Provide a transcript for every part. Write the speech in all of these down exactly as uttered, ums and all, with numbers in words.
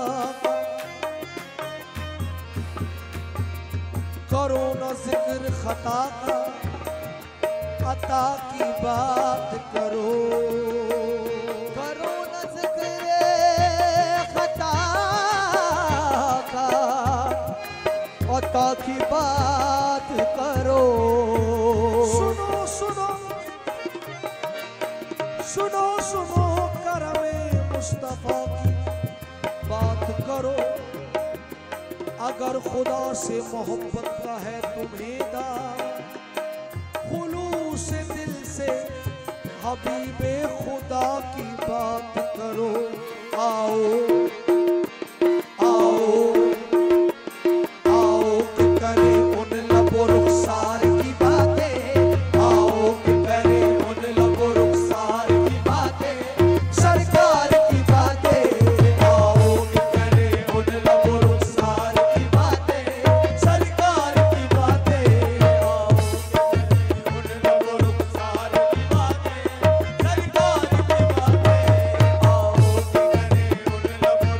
करो न जिक्र खता का, अता की बात करो। करो न जिक्र खता का, अता की बात करो। सुनो सुनो सुनो सुनो करमे मुस्तफा की बात करो। अगर खुदा से मोहब्बत का है तुम्हें दावा, खुलूस दिल से हबीबे खुदा की बात करो। आओ आओ आओ कि करें उन लबो रुखसार की बातें, आओ कि करें उन लबो रुखसार की बातें, सरकार की बातें। आओ कि करें उन लबो रुखसार की बातें, सरकार की बातें। आओ कि करें उन लबो रुखसार की बातें, सरकार की बातें। आओ कि करें उन लबो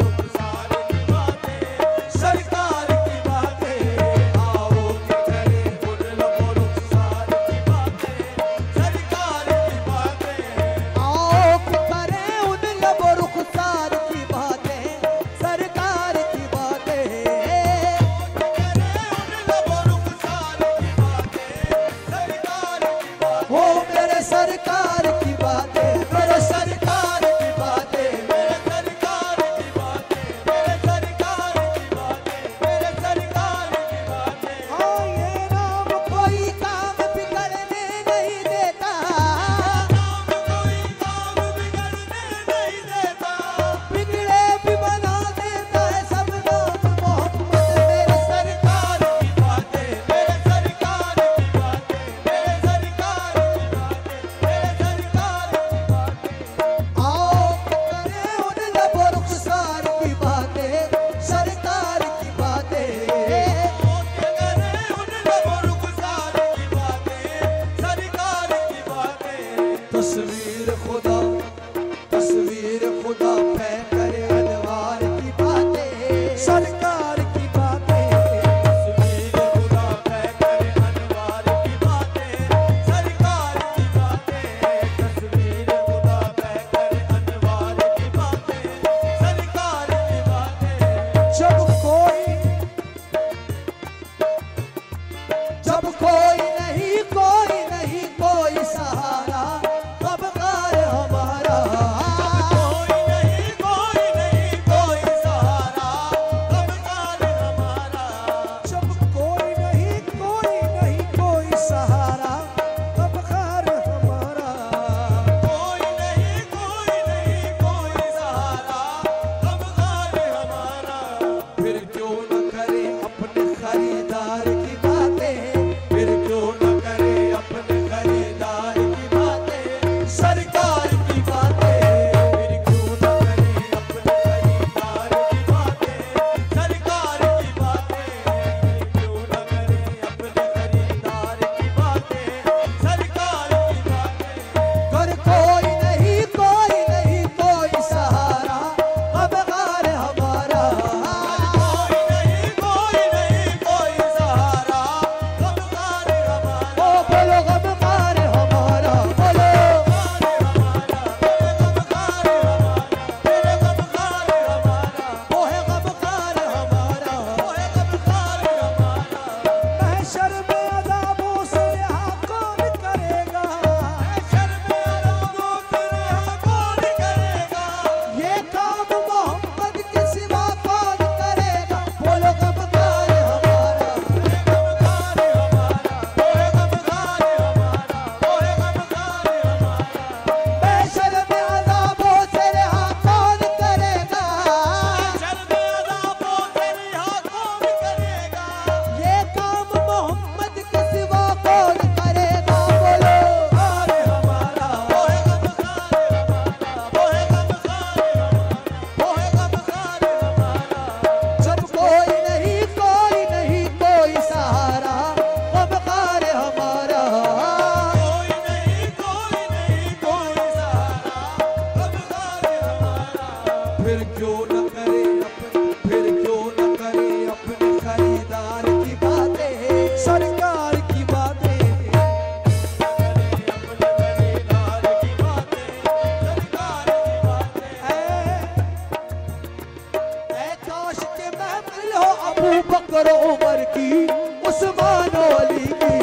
अबू बकर उमर की उस्मान अली की।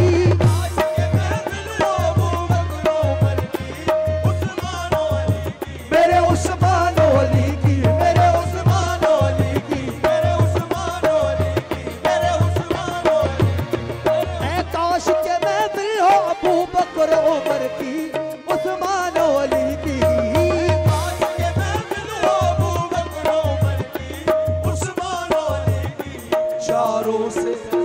मेरे उस्मान अली की, मेरे उस्मान अली की, मेरे उस्मान अली की, मेरे उस्मान अली की। ऐ काश के महफिल हो अबू बकर उमर की उस्मान अली की। काश के महफिल हो अबू बकर उमर की, उस्मान अली की। चारों से